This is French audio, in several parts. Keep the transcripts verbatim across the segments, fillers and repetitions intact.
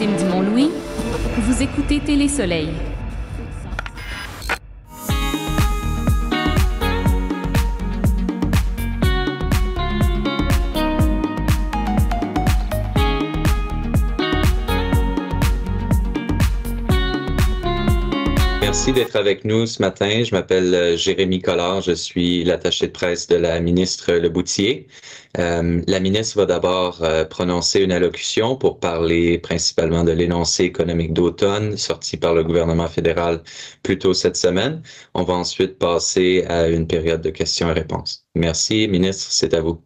Maxime Dumont-Louis. Vous écoutez Télé-Soleil. Merci d'être avec nous ce matin. Je m'appelle Jérémy Collard. Je suis l'attaché de presse de la ministre Leboutillier. Euh, la ministre va d'abord euh, prononcer une allocution pour parler principalement de l'énoncé économique d'automne sorti par le gouvernement fédéral plus tôt cette semaine. On va ensuite passer à une période de questions et réponses. Merci, ministre, c'est à vous.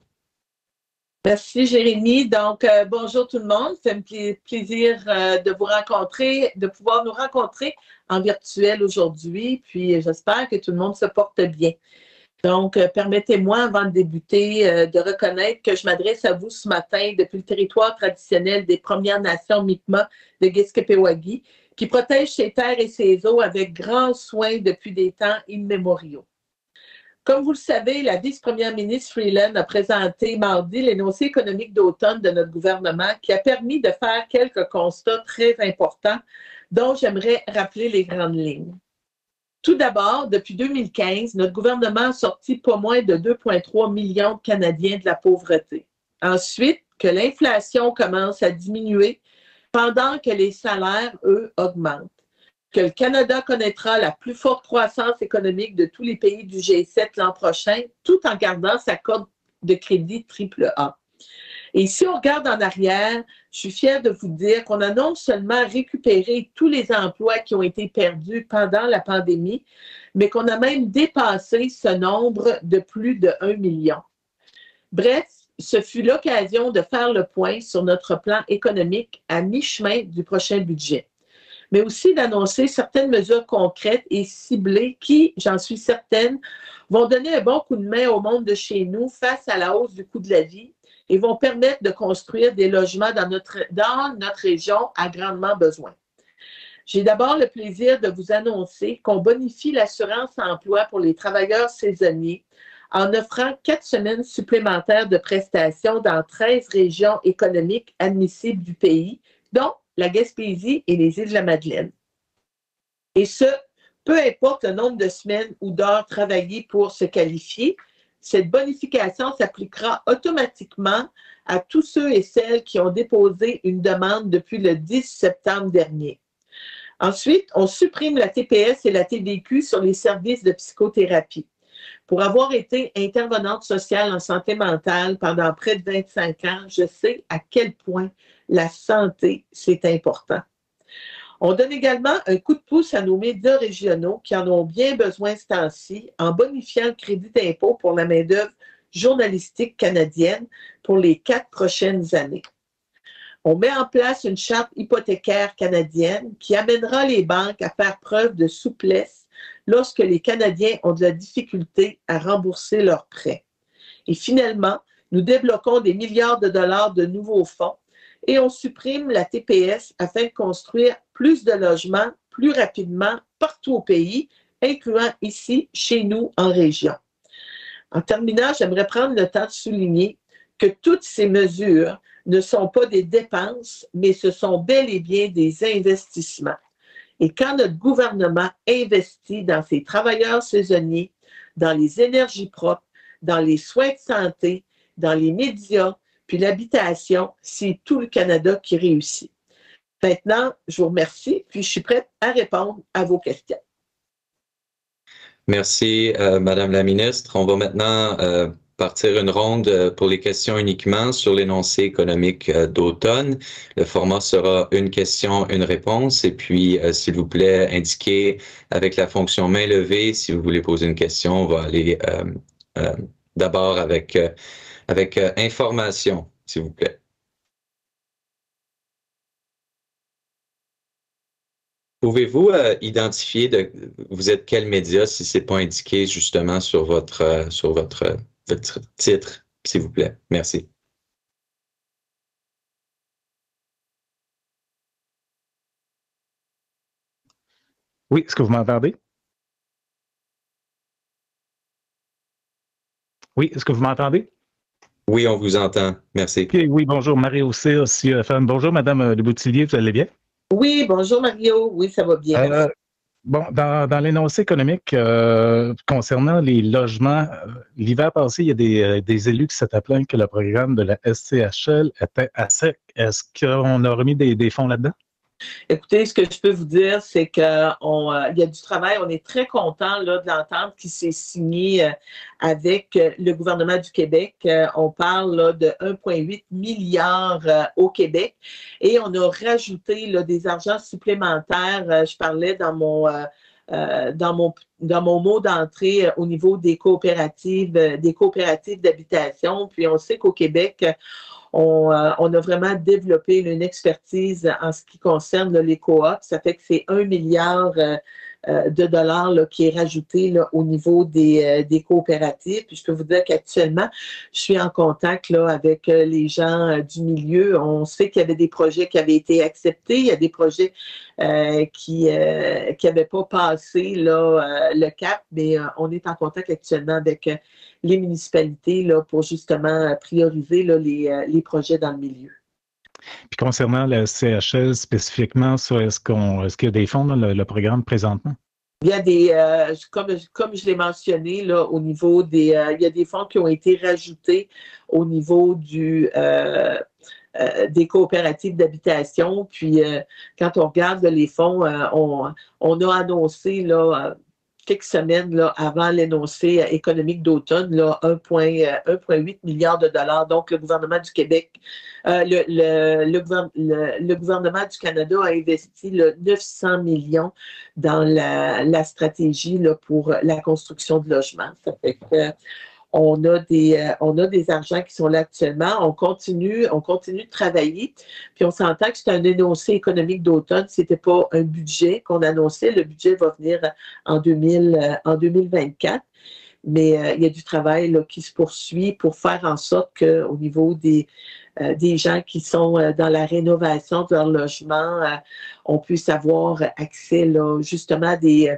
Merci, Jérémy. Donc, euh, bonjour tout le monde. Ça me fait plaisir euh, de vous rencontrer, de pouvoir nous rencontrer en virtuel aujourd'hui. Puis, j'espère que tout le monde se porte bien. Donc, euh, permettez-moi, avant de débuter, euh, de reconnaître que je m'adresse à vous ce matin depuis le territoire traditionnel des Premières Nations Mi'kmaq de Giskepewagie, qui protège ses terres et ses eaux avec grand soin depuis des temps immémoriaux. Comme vous le savez, la vice-première ministre Freeland a présenté mardi l'énoncé économique d'automne de notre gouvernement qui a permis de faire quelques constats très importants dont j'aimerais rappeler les grandes lignes. Tout d'abord, depuis deux mille quinze, notre gouvernement a sorti pas moins de deux virgule trois millions de Canadiens de la pauvreté. Ensuite, que l'inflation commence à diminuer pendant que les salaires, eux, augmentent. Que le Canada connaîtra la plus forte croissance économique de tous les pays du G sept l'an prochain, tout en gardant sa cote de crédit triple A. Et si on regarde en arrière, je suis fière de vous dire qu'on a non seulement récupéré tous les emplois qui ont été perdus pendant la pandémie, mais qu'on a même dépassé ce nombre de plus de un million. Bref, ce fut l'occasion de faire le point sur notre plan économique à mi-chemin du prochain budget, mais aussi d'annoncer certaines mesures concrètes et ciblées qui, j'en suis certaine, vont donner un bon coup de main au monde de chez nous face à la hausse du coût de la vie et vont permettre de construire des logements dans notre, dans notre région à grandement besoin. J'ai d'abord le plaisir de vous annoncer qu'on bonifie l'assurance-emploi pour les travailleurs saisonniers en offrant quatre semaines supplémentaires de prestations dans treize régions économiques admissibles du pays, dont la Gaspésie et les îles de la Madeleine. Et ce, peu importe le nombre de semaines ou d'heures travaillées pour se qualifier, cette bonification s'appliquera automatiquement à tous ceux et celles qui ont déposé une demande depuis le dix septembre dernier. Ensuite, on supprime la T P S et la T V Q sur les services de psychothérapie. Pour avoir été intervenante sociale en santé mentale pendant près de vingt-cinq ans, je sais à quel point la santé, c'est important. On donne également un coup de pouce à nos médias régionaux qui en ont bien besoin ce temps-ci en bonifiant le crédit d'impôt pour la main-d'œuvre journalistique canadienne pour les quatre prochaines années. On met en place une charte hypothécaire canadienne qui amènera les banques à faire preuve de souplesse lorsque les Canadiens ont de la difficulté à rembourser leurs prêts. Et finalement, nous débloquons des milliards de dollars de nouveaux fonds et on supprime la T P S afin de construire plus de logements plus rapidement partout au pays, incluant ici, chez nous, en région. En terminant, j'aimerais prendre le temps de souligner que toutes ces mesures ne sont pas des dépenses, mais ce sont bel et bien des investissements. Et quand notre gouvernement investit dans ses travailleurs saisonniers, dans les énergies propres, dans les soins de santé, dans les médias, puis l'habitation, c'est tout le Canada qui réussit. Maintenant, je vous remercie, puis je suis prête à répondre à vos questions. Merci, euh, Madame la ministre. On va maintenant euh, partir une ronde pour les questions uniquement sur l'énoncé économique euh, d'automne. Le format sera une question, une réponse. Et puis, euh, s'il vous plaît, indiquez avec la fonction main levée si vous voulez poser une question. On va aller euh, euh, d'abord avec, euh, avec euh, information, s'il vous plaît. Pouvez-vous euh, identifier de vous êtes quel média si c'est pas indiqué justement sur votre euh, sur votre, euh, votre titre, s'il vous plaît. Merci. Oui, est-ce que vous m'entendez? Oui, est-ce que vous m'entendez? Oui, on vous entend. Merci. Okay, oui, bonjour, Mario Cyr, C E F M. Bonjour, Madame Le Boutillier, vous allez bien? Oui, bonjour Mario. Oui, ça va bien. Euh, bon, dans, dans l'énoncé économique, euh, concernant les logements, euh, l'hiver passé, il y a des, euh, des élus qui s'étaient plaints que le programme de la S C H L était à sec. Est-ce qu'on a remis des, des fonds là-dedans? Écoutez, ce que je peux vous dire, c'est qu'il euh, y a du travail. On est très content là, de l'entente qui s'est signée euh, avec euh, le gouvernement du Québec. Euh, on parle là, de un virgule huit milliard euh, au Québec et on a rajouté là, des argents supplémentaires. Euh, je parlais dans mon... Euh, Euh, dans mon dans mon mot d'entrée euh, au niveau des coopératives euh, des coopératives d'habitation. Puis on sait qu'au Québec, on, euh, on a vraiment développé là, une expertise en ce qui concerne là, les coops. Ça fait que c'est un milliard euh, euh, de dollars là, qui est rajouté là, au niveau des, euh, des coopératives. Puis je peux vous dire qu'actuellement, je suis en contact là, avec euh, les gens euh, du milieu. On sait qu'il y avait des projets qui avaient été acceptés. Il y a des projets euh, qui n'avaient euh, pas passé là, euh, le cap, mais euh, on est en contact actuellement avec euh, les municipalités là, pour justement prioriser là, les, euh, les projets dans le milieu. Puis concernant la C H L spécifiquement, est-ce qu'on, est-ce qu'il y a des fonds dans le, le programme présentement? Il y a des, euh, comme, comme je l'ai mentionné, là, au niveau des, euh, il y a des fonds qui ont été rajoutés au niveau du, euh, euh, des coopératives d'habitation. Puis, euh, quand on regarde là, les fonds, euh, on, on a annoncé là, quelques semaines là, avant l'énoncé économique d'automne, là, un virgule huit milliard de dollars. Donc, le gouvernement du Québec, euh, le, le, le, le, le gouvernement du Canada a investi là, neuf cents millions dans la, la stratégie là, pour la construction de logements. Ça fait que on a des, euh, on a des argents qui sont là actuellement. On continue, on continue de travailler. Puis on s'entend que c'est un énoncé économique d'automne. C'était pas un budget qu'on annonçait. Le budget va venir en, deux mille, euh, en deux mille vingt-quatre. Mais euh, il y a du travail là, qui se poursuit pour faire en sorte qu'au niveau des, euh, des gens qui sont euh, dans la rénovation de leur logement, euh, on puisse avoir accès là, justement à des... Euh,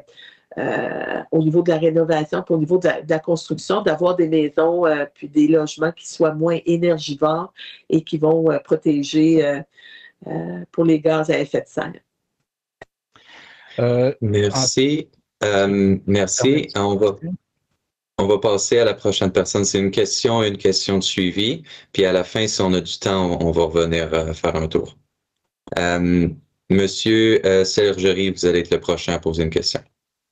Euh, au niveau de la rénovation, puis au niveau de la, de la construction, d'avoir des maisons euh, puis des logements qui soient moins énergivores et qui vont euh, protéger euh, euh, pour les gaz à effet de serre. Euh, merci. Euh, merci. On va, on va passer à la prochaine personne. C'est une question, une question de suivi. Puis à la fin, si on a du temps, on, on va revenir euh, faire un tour. Euh, Monsieur euh, Sergerie, vous allez être le prochain à poser une question.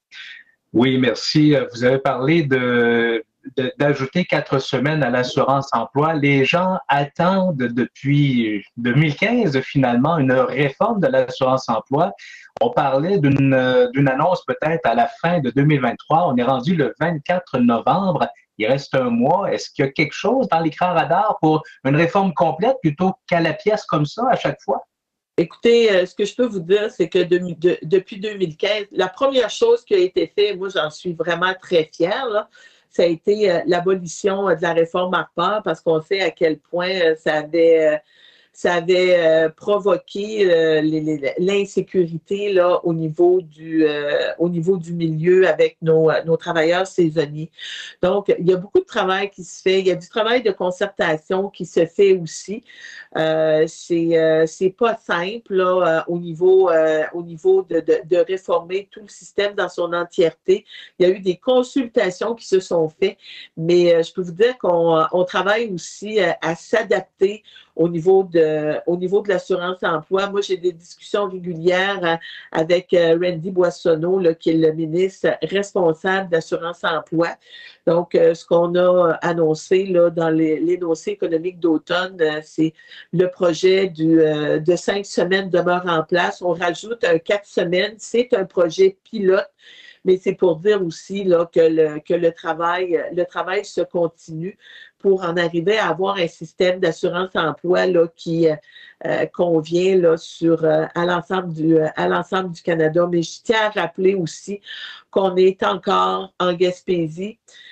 Oui, merci. Vous avez parlé de, de, d'ajouter quatre semaines à l'assurance emploi. Les gens attendent depuis deux mille quinze, finalement, une réforme de l'assurance emploi. On parlait d'une, d'une annonce peut-être à la fin de deux mille vingt-trois. On est rendu le vingt-quatre novembre. Il reste un mois. Est-ce qu'il y a quelque chose dans l'écran radar pour une réforme complète plutôt qu'à la pièce comme ça à chaque fois? Écoutez, euh, ce que je peux vous dire, c'est que de, de, depuis deux mille quinze, la première chose qui a été faite, moi j'en suis vraiment très fière, là, ça a été euh, l'abolition euh, de la réforme ARPA, parce qu'on sait à quel point euh, ça avait... Euh, ça avait euh, provoqué euh, les, les, l'insécurité là, au, niveau du, euh, au niveau du milieu avec nos, nos travailleurs saisonniers. Donc, il y a beaucoup de travail qui se fait. Il y a du travail de concertation qui se fait aussi. Euh, c'est, euh, c'est pas simple là, au niveau, euh, au niveau de, de, de réformer tout le système dans son entièreté. Il y a eu des consultations qui se sont faites, mais euh, je peux vous dire qu'on on travaille aussi à, à s'adapter au niveau de, au niveau de l'assurance-emploi. Moi, j'ai des discussions régulières hein, avec euh, Randy Boissonneau, là, qui est le ministre responsable d'assurance-emploi. Donc, euh, ce qu'on a annoncé là, dans les, l'énoncé économique d'automne, euh, c'est le projet du, euh, de cinq semaines demeure en place. On rajoute un quatre semaines. C'est un projet pilote, mais c'est pour dire aussi là, que, le, que le, travail, le travail se continue pour en arriver à avoir un système d'assurance-emploi là, qui euh, convient là, sur, euh, à, l'ensemble du, euh, à l'ensemble du Canada. Mais je tiens à rappeler aussi qu'on est encore en Gaspésie.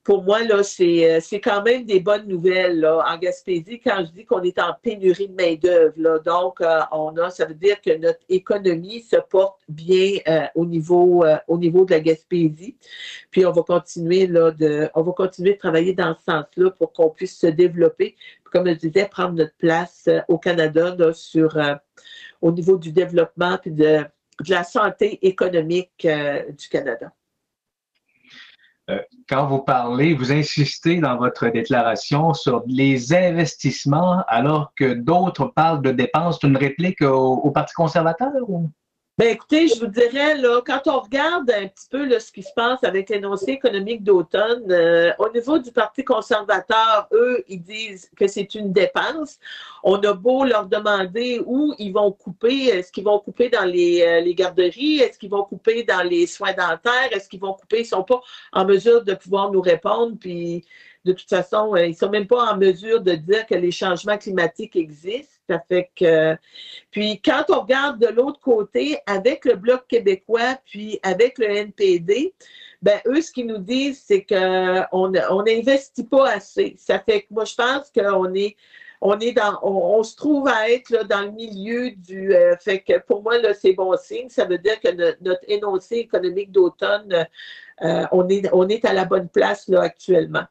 pour moi, là, c'est, c'est quand même des bonnes nouvelles là, en Gaspésie quand je dis qu'on est en pénurie de main-d'œuvre. Là. Donc, euh, on a, ça veut dire que notre économie se porte bien euh, au niveau, euh, au niveau de la Gaspésie. Puis on va continuer là, de, on va continuer de travailler dans ce sens-là pour qu'on puisse se développer. Puis, comme je disais, prendre notre place euh, au Canada là, sur, euh, au niveau du développement puis de, de la santé économique euh, du Canada. Euh, quand vous parlez, vous insistez dans votre déclaration sur les investissements alors que d'autres parlent de dépenses. C'est une réplique au, au Parti conservateur ou? Bien, écoutez, je vous dirais, là, quand on regarde un petit peu là, ce qui se passe avec l'énoncé économique d'automne, euh, au niveau du Parti conservateur, eux, ils disent que c'est une dépense. On a beau leur demander où ils vont couper, est-ce qu'ils vont couper dans les, euh, les garderies, est-ce qu'ils vont couper dans les soins dentaires, est-ce qu'ils vont couper, ils ne sont pas en mesure de pouvoir nous répondre, puis de toute façon, ils ne sont même pas en mesure de dire que les changements climatiques existent. Ça fait que, puis quand on regarde de l'autre côté, avec le Bloc québécois, puis avec le N P D, ben eux, ce qu'ils nous disent, c'est qu'on on n'investit pas assez. Ça fait que moi, je pense qu'on est, on est dans, on, on se trouve à être là, dans le milieu du, euh, fait que pour moi, là, c'est bon signe. Ça veut dire que notre, notre énoncé économique d'automne, euh, on est, on est à la bonne place là actuellement.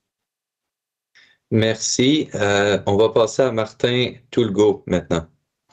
Merci. Euh, on va passer à Martin Toulgo maintenant.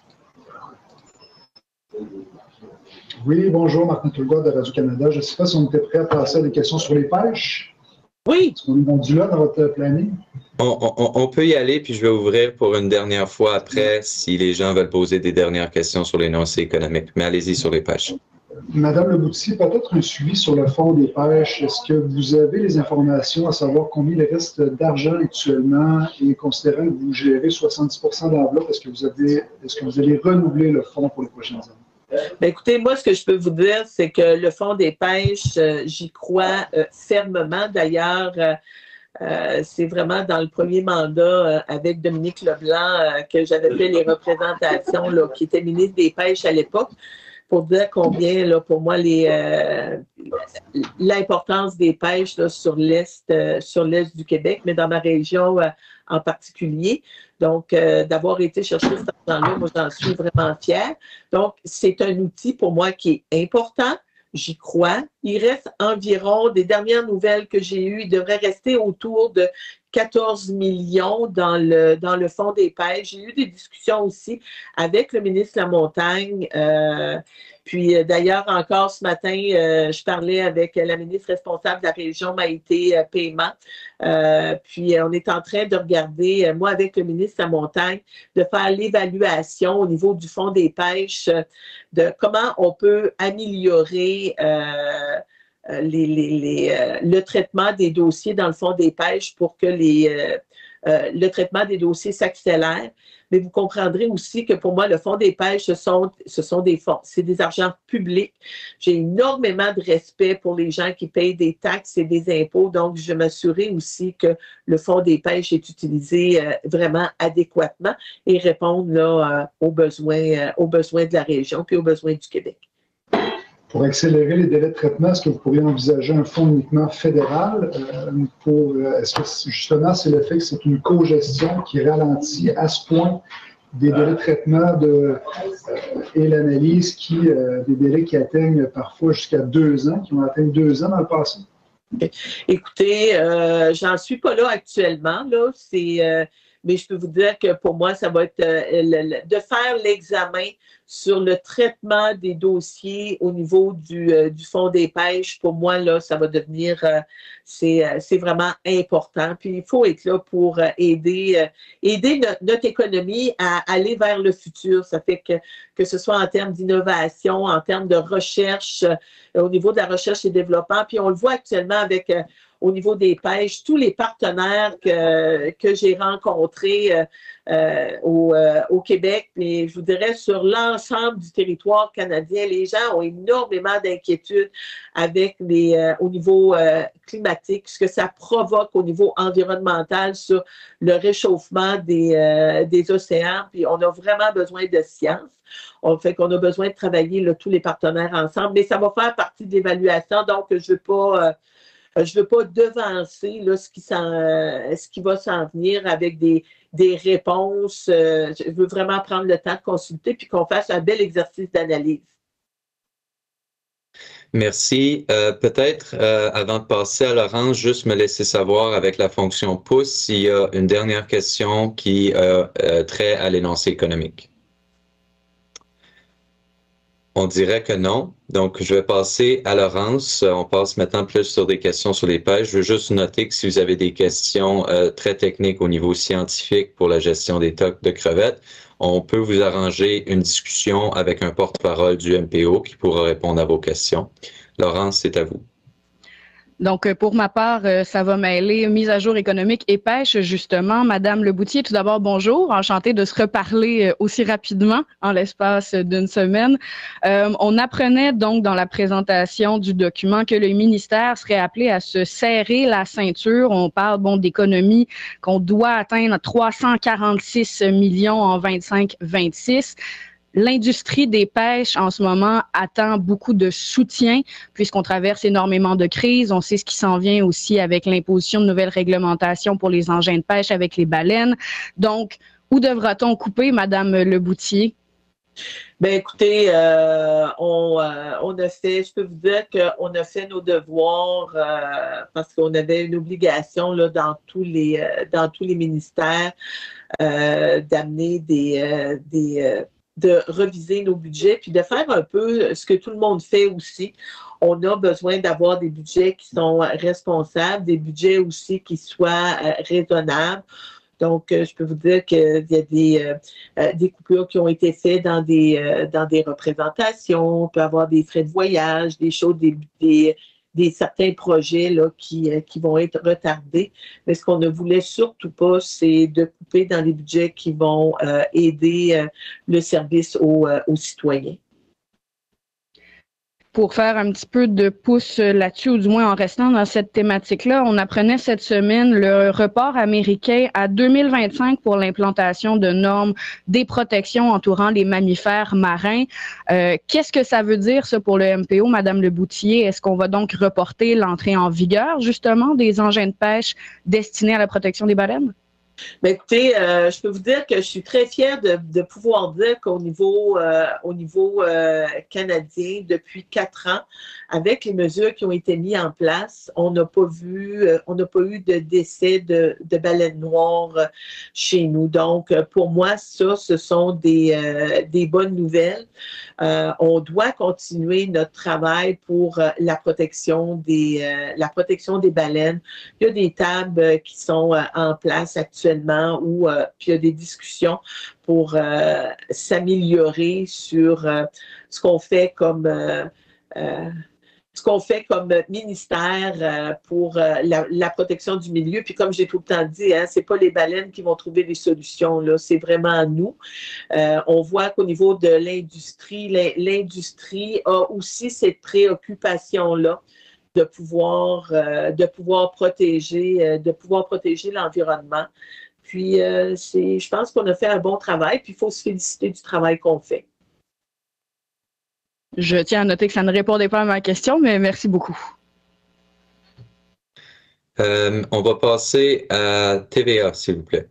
Oui, bonjour, Martin Toulgo de Radio-Canada. Je ne sais pas si on était prêt à passer à des questions sur les pêches. Oui. Est-ce qu'on est rendu là dans votre planning? On, on, on peut y aller, puis je vais ouvrir pour une dernière fois après si les gens veulent poser des dernières questions sur l'énoncé économique. Mais allez-y sur les pêches. Madame Leboutillier, peut-être un suivi sur le fonds des pêches. Est-ce que vous avez les informations à savoir combien il reste d'argent actuellement et considérant que vous gérez soixante-dix pour cent d'enveloppe, est-ce que vous avez, est-ce que vous allez renouveler le fonds pour les prochaines années? Bien, écoutez, moi, ce que je peux vous dire, c'est que le fonds des pêches, euh, j'y crois euh, fermement. D'ailleurs, euh, euh, c'est vraiment dans le premier mandat euh, avec Dominique Leblanc euh, que j'avais fait les représentations, là, qui était ministre des Pêches à l'époque, pour dire combien, là, pour moi, les, euh, l'importance des pêches là, sur l'est, euh, sur l'est du Québec, mais dans ma région euh, en particulier. Donc, euh, d'avoir été chercher cet argent-là, moi, j'en suis vraiment fière. Donc, c'est un outil pour moi qui est important. J'y crois. Il reste environ, des dernières nouvelles que j'ai eues, il devrait rester autour de quatorze millions dans le, dans le fonds des pêches. J'ai eu des discussions aussi avec le ministre de la Montagne. Euh, puis euh, d'ailleurs, encore ce matin, euh, je parlais avec la ministre responsable de la région, Maïté euh, Paiement. Euh, puis euh, on est en train de regarder, euh, moi avec le ministre de la Montagne, de faire l'évaluation au niveau du fonds des pêches, euh, de comment on peut améliorer euh, Les, les, les, euh, le traitement des dossiers dans le fond des pêches pour que les, euh, euh, le traitement des dossiers s'accélère. Mais vous comprendrez aussi que pour moi, le fonds des pêches, ce sont, ce sont des fonds, c'est des argents publics. J'ai énormément de respect pour les gens qui payent des taxes et des impôts. Donc, je m'assurer aussi que le fonds des pêches est utilisé euh, vraiment adéquatement et répondre là, euh, aux besoins, euh, aux besoins de la région puis aux besoins du Québec. Pour accélérer les délais de traitement, est-ce que vous pourriez envisager un fonds uniquement fédéral? Euh, pour, est-ce que justement c'est le fait que c'est une co-gestion qui ralentit à ce point des délais de traitement de, euh, et l'analyse, qui, euh, des délais qui atteignent parfois jusqu'à deux ans, qui ont atteint deux ans dans le passé? Écoutez, euh, j'en suis pas là actuellement. Là. C'est, euh, mais je peux vous dire que pour moi, ça va être euh, le, le, de faire l'examen sur le traitement des dossiers au niveau du, euh, du fonds des pêches. Pour moi, là, ça va devenir, euh, c'est, euh, c'est vraiment important. Puis il faut être là pour euh, aider, euh, aider no, notre économie à aller vers le futur. Ça fait que, que ce soit en termes d'innovation, en termes de recherche, euh, au niveau de la recherche et développement. Puis on le voit actuellement avec... Euh, au niveau des pêches, tous les partenaires que, que j'ai rencontrés euh, euh, au, euh, au Québec, et je vous dirais sur l'ensemble du territoire canadien, les gens ont énormément d'inquiétudes avec les, euh, au niveau euh, climatique, ce que ça provoque au niveau environnemental sur le réchauffement des, euh, des océans. Puis on a vraiment besoin de science. On fait qu'on a besoin de travailler là, tous les partenaires ensemble, mais ça va faire partie de l'évaluation, donc je ne veux pas... Euh, euh, je ne veux pas devancer là, ce, qui euh, ce qui va s'en venir avec des, des réponses. Euh, je veux vraiment prendre le temps de consulter puis qu'on fasse un bel exercice d'analyse. Merci. Euh, peut-être, euh, avant de passer à Laurence, juste me laisser savoir avec la fonction pouce s'il y a une dernière question qui a euh, trait à l'énoncé économique. On dirait que non. Donc, je vais passer à Laurence. On passe maintenant plus sur des questions sur les pêches. Je veux juste noter que si vous avez des questions euh, très techniques au niveau scientifique pour la gestion des stocks de crevettes, on peut vous arranger une discussion avec un porte-parole du M P O qui pourra répondre à vos questions. Laurence, c'est à vous. Donc, pour ma part, ça va mêler mise à jour économique et pêche, justement. Madame Leboutier, tout d'abord, bonjour. Enchantée de se reparler aussi rapidement en l'espace d'une semaine. Euh, on apprenait donc dans la présentation du document que le ministère serait appelé à se serrer la ceinture. On parle, bon, d'économie qu'on doit atteindre trois cent quarante-six millions en vingt-cinq vingt-six. L'industrie des pêches, en ce moment, attend beaucoup de soutien puisqu'on traverse énormément de crises. On sait ce qui s'en vient aussi avec l'imposition de nouvelles réglementations pour les engins de pêche avec les baleines. Donc, où devra-t-on couper, Madame Leboutier? Bien, écoutez, euh, on, euh, on a fait, je peux vous dire qu'on a fait nos devoirs euh, parce qu'on avait une obligation là, dans, tous les, euh, dans tous les ministères euh, d'amener des... Euh, des euh, de reviser nos budgets, puis de faire un peu ce que tout le monde fait aussi. On a besoin d'avoir des budgets qui sont responsables, des budgets aussi qui soient euh, raisonnables. Donc, euh, je peux vous dire qu'il y a des, euh, des coupures qui ont été faites dans des, euh, dans des représentations. On peut avoir des frais de voyage, des choses, des, des des certains projets là, qui, euh, qui vont être retardés. Mais ce qu'on ne voulait surtout pas, c'est de couper dans les budgets qui vont euh, aider euh, le service aux, euh, aux citoyens. Pour faire un petit peu de pouce là-dessus, ou du moins en restant dans cette thématique-là, on apprenait cette semaine le report américain à deux mille vingt-cinq pour l'implantation de normes des protections entourant les mammifères marins. Euh, qu'est-ce que ça veut dire, ça, pour le M P O, Madame Leboutier? Est-ce qu'on va donc reporter l'entrée en vigueur, justement, des engins de pêche destinés à la protection des baleines? Bien, écoutez, euh, je peux vous dire que je suis très fière de, de pouvoir dire qu'au niveau, euh, au niveau euh, canadien, depuis quatre ans, avec les mesures qui ont été mises en place, on n'a pas vu, euh, on n'a pas eu de décès de, de baleines noires euh, chez nous. Donc, euh, pour moi, ça, ce sont des, euh, des bonnes nouvelles. Euh, on doit continuer notre travail pour euh, la protection des, euh, la protection des baleines. Il y a des tables qui sont euh, en place actuellement où euh, puis il y a des discussions pour euh, s'améliorer sur euh, ce qu'on fait comme euh, euh, ce qu'on fait comme ministère euh, pour euh, la, la protection du milieu. Puis comme j'ai tout le temps dit, hein, c'est pas les baleines qui vont trouver les solutions, là, c'est vraiment nous. Euh, on voit qu'au niveau de l'industrie, l'industrie a aussi cette préoccupation-là de pouvoir, euh, de pouvoir protéger, euh, de pouvoir protéger l'environnement. Puis, euh, c'est, je pense qu'on a fait un bon travail, puis il faut se féliciter du travail qu'on fait. Je tiens à noter que ça ne répondait pas à ma question, mais merci beaucoup. Euh, on va passer à T V A, s'il vous plaît.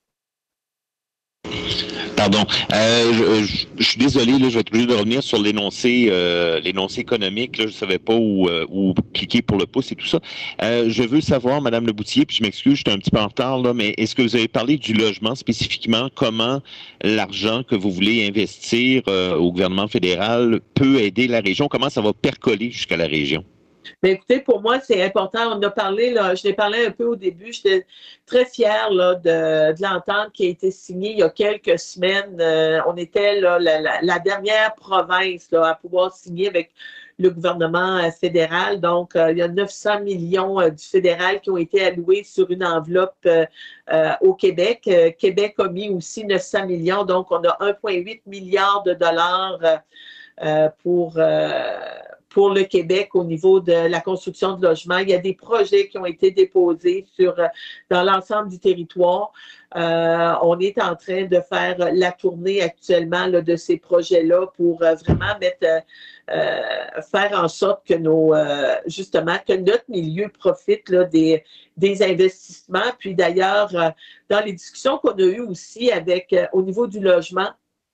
Pardon. Euh, je, je, je suis désolé, là, je vais être obligé de revenir sur l'énoncé euh, l'énoncé économique. Là, je ne savais pas où, euh, où cliquer pour le pouce et tout ça. Euh, je veux savoir, Madame Leboutier, puis je m'excuse, j'étais un petit peu en retard, là, mais est-ce que vous avez parlé du logement spécifiquement? Comment l'argent que vous voulez investir euh, au gouvernement fédéral peut aider la région? Comment ça va percoler jusqu'à la région? Mais écoutez, pour moi, c'est important. On a parlé, là, je l'ai parlé un peu au début. J'étais très fière là, de, de l'entente qui a été signée il y a quelques semaines. Euh, on était là, la, la, la dernière province là, à pouvoir signer avec le gouvernement euh, fédéral. Donc, euh, il y a neuf cents millions euh, du fédéral qui ont été alloués sur une enveloppe euh, euh, au Québec. Euh, Québec a mis aussi neuf cents millions. Donc, on a un virgule huit milliard de dollars euh, euh, pour... Euh, pour le Québec au niveau de la construction de logements. Il y a des projets qui ont été déposés sur, dans l'ensemble du territoire. Euh, on est en train de faire la tournée actuellement là, de ces projets-là pour euh, vraiment mettre, euh, faire en sorte que nos, euh, justement, que notre milieu profite là, des, des investissements. Puis d'ailleurs, euh, dans les discussions qu'on a eues aussi avec, euh, au niveau du logement,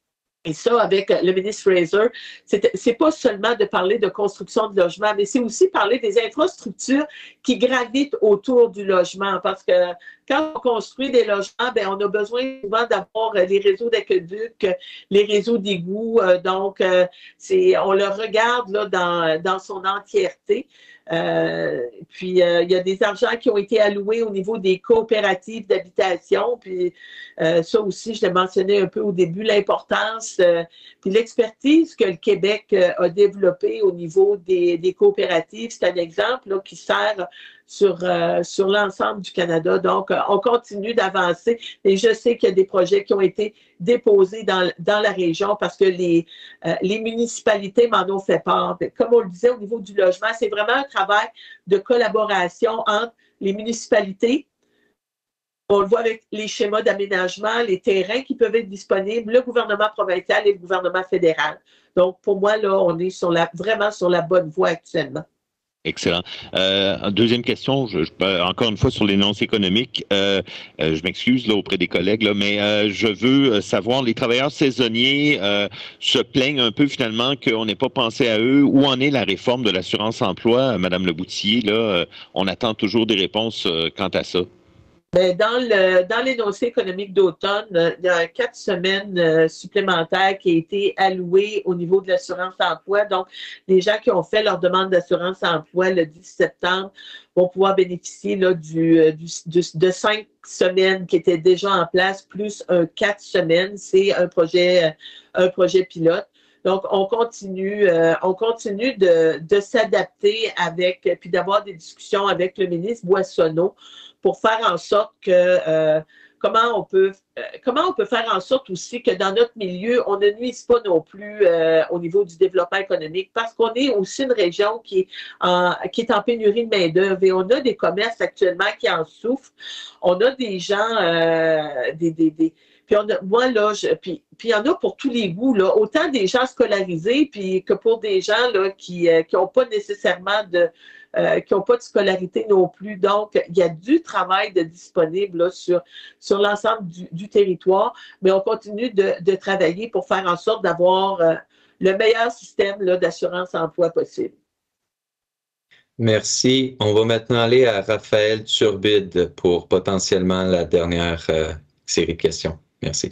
et ça, avec le ministre Fraser, c'est pas seulement de parler de construction de logement, mais c'est aussi parler des infrastructures qui gravitent autour du logement. Parce que quand on construit des logements, bien, on a besoin souvent d'avoir les réseaux d'aqueduc, les réseaux d'égouts. Donc, c'est, on le regarde là, dans, dans son entièreté. Euh, puis, euh, il y a des argents qui ont été alloués au niveau des coopératives d'habitation. Puis, euh, ça aussi, je l'ai mentionné un peu au début, l'importance, euh, puis l'expertise que le Québec euh, a développée au niveau des, des coopératives. C'est un exemple là, qui sert sur, euh, sur l'ensemble du Canada. Donc, euh, on continue d'avancer. Et je sais qu'il y a des projets qui ont été déposés dans, dans la région parce que les, euh, les municipalités m'en ont fait part. Comme on le disait au niveau du logement, c'est vraiment un travail de collaboration entre les municipalités. On le voit avec les schémas d'aménagement, les terrains qui peuvent être disponibles, le gouvernement provincial et le gouvernement fédéral. Donc, pour moi, là, on est sur la, vraiment sur la bonne voie actuellement. Excellent. Euh, deuxième question, je, je, encore une fois sur l'énoncé économique. Euh, euh, je m'excuse là auprès des collègues, là, mais euh, je veux savoir, les travailleurs saisonniers euh, se plaignent un peu finalement qu'on n'ait pas pensé à eux. Où en est la réforme de l'assurance-emploi, Madame Leboutillier? Là, euh, on attend toujours des réponses euh, quant à ça. Bien, dans le dans l'énoncé économique d'automne, il y a quatre semaines euh, supplémentaires qui ont été allouées au niveau de l'assurance-emploi. Donc, les gens qui ont fait leur demande d'assurance-emploi le dix septembre vont pouvoir bénéficier là, du, du, du, de cinq semaines qui étaient déjà en place, plus un quatre semaines. C'est un projet, un projet pilote. Donc, on continue, euh, on continue de, de s'adapter avec, puis d'avoir des discussions avec le ministre Boissonneau pour faire en sorte que euh, comment on peut euh, comment on peut faire en sorte aussi que dans notre milieu, on ne nuise pas non plus euh, au niveau du développement économique, parce qu'on est aussi une région qui est en, qui est en pénurie de main-d'œuvre et on a des commerces actuellement qui en souffrent. On a des gens, euh, des, des, des Puis on a, moi, là, je, puis, puis il y en a pour tous les goûts, là, autant des gens scolarisés puis que pour des gens là, qui euh, qui n'ont pas nécessairement de euh, qui n'ont pas de scolarité non plus. Donc, il y a du travail de disponible là, sur, sur l'ensemble du, du territoire, mais on continue de, de travailler pour faire en sorte d'avoir euh, le meilleur système d'assurance-emploi possible. Merci. On va maintenant aller à Raphaël Turbide pour potentiellement la dernière euh, série de questions. Merci.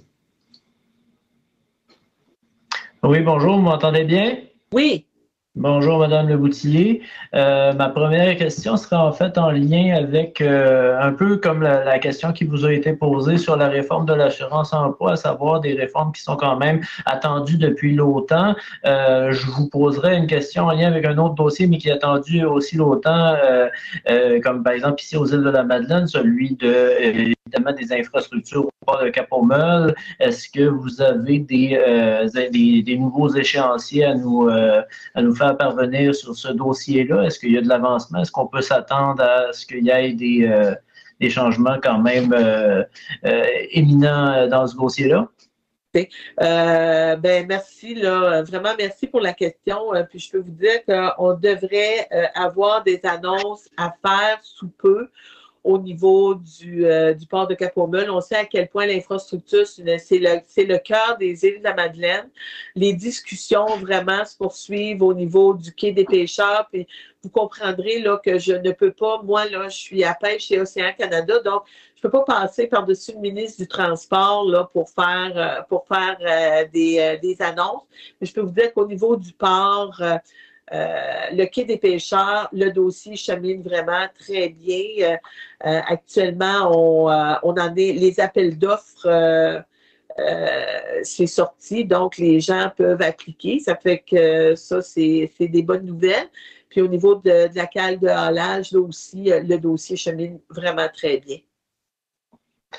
Oui, bonjour, vous m'entendez bien? Oui. Bonjour, Madame Leboutillier. Euh, ma première question sera en fait en lien avec euh, un peu comme la, la question qui vous a été posée sur la réforme de l'assurance-emploi, à savoir des réformes qui sont quand même attendues depuis longtemps. Euh, je vous poserai une question en lien avec un autre dossier, mais qui est attendu aussi longtemps, euh, euh, comme par exemple ici aux îles de la Madeleine, celui de euh, évidemment des infrastructures au port de Cap-aux-Meules. Est-ce que vous avez des, euh, des, des nouveaux échéanciers à nous, euh, à nous faire parvenir sur ce dossier-là? Est-ce qu'il y a de l'avancement? Est-ce qu'on peut s'attendre à ce qu'il y ait des, euh, des changements quand même euh, euh, éminents dans ce dossier-là? Euh, ben merci, là, vraiment merci pour la question. Euh, puis je peux vous dire qu'on devrait euh, avoir des annonces à faire sous peu au niveau du, euh, du port de Cap-aux-Meules. On sait à quel point l'infrastructure, c'est le, c'est le cœur des îles de la Madeleine. Les discussions vraiment se poursuivent au niveau du quai des pêcheurs. Puis vous comprendrez là, que je ne peux pas, moi, là, je suis à pêche chez Océan Canada, donc je ne peux pas passer par-dessus le ministre du Transport là, pour faire, euh, pour faire euh, des, euh, des annonces. Mais je peux vous dire qu'au niveau du port, euh, Euh, le quai des pêcheurs, le dossier chemine vraiment très bien. Euh, euh, actuellement, on, euh, on en est, les appels d'offres, euh, euh, c'est sorti, donc les gens peuvent appliquer. Ça fait que ça, c'est des bonnes nouvelles. Puis au niveau de, de la cale de halage, là aussi, le dossier chemine vraiment très bien.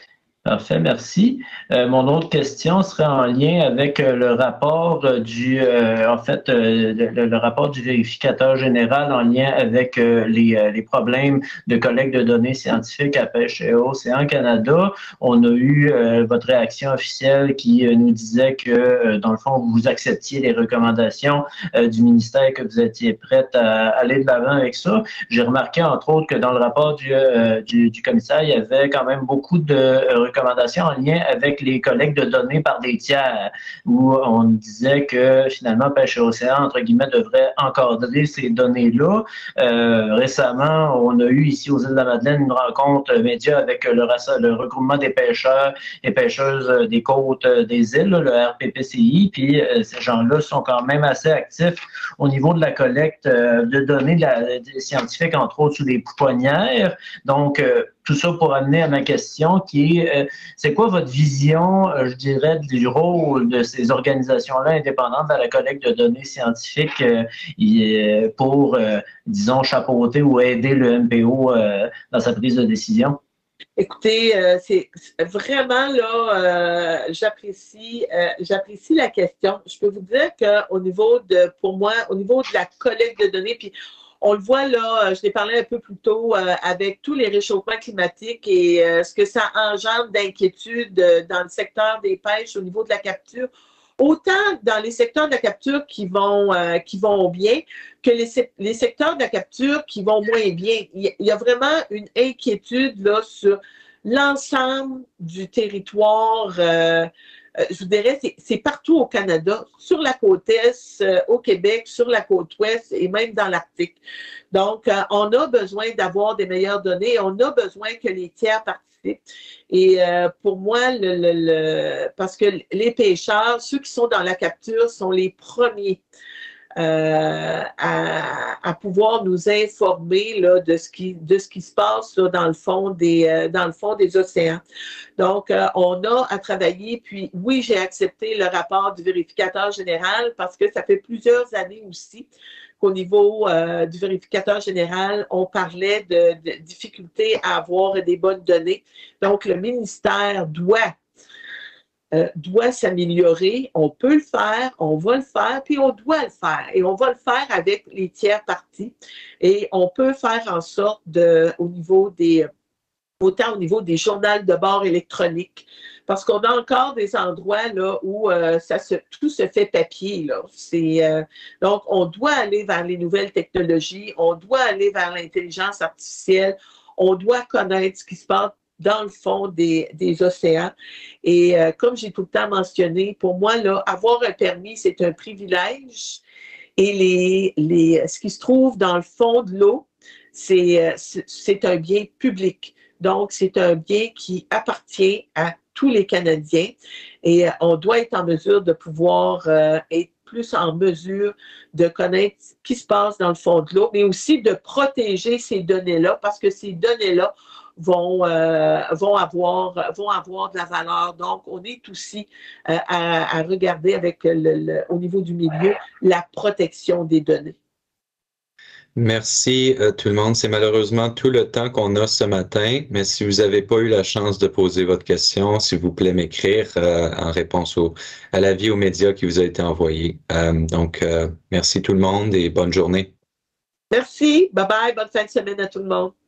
Parfait, merci. Euh, mon autre question serait en lien avec euh, le rapport euh, du, euh, en fait, euh, le, le rapport du vérificateur général en lien avec euh, les, euh, les problèmes de collecte de données scientifiques à Pêche et Océan Canada. On a eu euh, votre réaction officielle qui euh, nous disait que, euh, dans le fond, vous acceptiez les recommandations euh, du ministère, que vous étiez prête à aller de l'avant avec ça. J'ai remarqué, entre autres, que dans le rapport du, euh, du, du commissaire, il y avait quand même beaucoup de euh, recommandations en lien avec les collectes de données par des tiers, où on disait que finalement Pêche et Océan, entre guillemets, devrait encadrer ces données-là. Euh, récemment, on a eu ici aux Îles-de-la-Madeleine une rencontre média avec le, le regroupement des pêcheurs et pêcheuses des côtes des îles, le R P P C I, puis euh, ces gens-là sont quand même assez actifs au niveau de la collecte euh, de données de la, des scientifiques, entre autres sous des pouponnières. Donc, euh, tout ça pour amener à ma question qui est, euh, c'est quoi votre vision, euh, je dirais, du rôle de ces organisations-là indépendantes dans la collecte de données scientifiques euh, et, pour, euh, disons, chapeauter ou aider le M P O euh, dans sa prise de décision? Écoutez, euh, c'est vraiment là, euh, j'apprécie, euh, j'apprécie la question. Je peux vous dire qu'au niveau de, pour moi, au niveau de la collecte de données, puis on le voit là, je l'ai parlé un peu plus tôt euh, avec tous les réchauffements climatiques et euh, ce que ça engendre d'inquiétude euh, dans le secteur des pêches au niveau de la capture, autant dans les secteurs de la capture qui vont, euh, qui vont bien que les, les secteurs de la capture qui vont moins bien. Il y a vraiment une inquiétude là, sur l'ensemble du territoire. Euh, euh, je vous dirais, c'est partout au Canada, sur la côte est, euh, au Québec, sur la côte ouest et même dans l'Arctique. Donc, euh, on a besoin d'avoir des meilleures données. On a besoin que les tiers participent. Et euh, pour moi, le, le, le, parce que les pêcheurs, ceux qui sont dans la capture, sont les premiers euh, à, à pouvoir nous informer là, de, ce qui, de ce qui se passe là, dans, le fond des, euh, dans le fond des océans. Donc, euh, on a à travailler. Puis, oui, j'ai accepté le rapport du vérificateur général parce que ça fait plusieurs années aussi qu'au niveau euh, du vérificateur général, on parlait de, de difficultés à avoir des bonnes données. Donc, le ministère doit, euh, doit s'améliorer. On peut le faire, on va le faire, puis on doit le faire. Et on va le faire avec les tiers parties. Et on peut faire en sorte, de, au niveau des, autant au niveau des journaux de bord électroniques, parce qu'on a encore des endroits là, où euh, ça se, tout se fait papier. Là. Euh, donc, on doit aller vers les nouvelles technologies, on doit aller vers l'intelligence artificielle, on doit connaître ce qui se passe dans le fond des, des océans. Et euh, comme j'ai tout le temps mentionné, pour moi, là, avoir un permis, c'est un privilège. Et les, les, ce qui se trouve dans le fond de l'eau, c'est un bien public. Donc, c'est un bien qui appartient à tous les Canadiens et euh, on doit être en mesure de pouvoir euh, être plus en mesure de connaître ce qui se passe dans le fond de l'eau, mais aussi de protéger ces données-là parce que ces données-là vont, euh, vont, avoir, vont avoir de la valeur. Donc, on est aussi euh, à, à regarder avec le, le, au niveau du milieu la protection des données. Merci euh, tout le monde. C'est malheureusement tout le temps qu'on a ce matin, mais si vous n'avez pas eu la chance de poser votre question, s'il vous plaît m'écrire euh, en réponse au, à l'avis aux médias qui vous a été envoyé. Euh, donc, euh, merci tout le monde et bonne journée. Merci. Bye bye. Bonne fin de semaine à tout le monde.